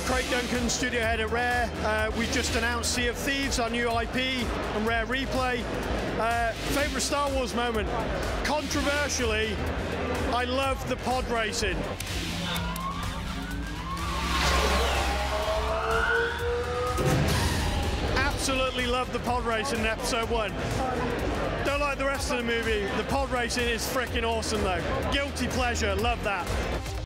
Craig Duncan, studio head at Rare. We just announced Sea of Thieves, our new IP, and Rare Replay. Favorite Star Wars moment? Controversially, I love the pod racing. Absolutely love the pod racing in episode 1. Don't like the rest of the movie. The pod racing is freaking awesome though. Guilty pleasure, love that.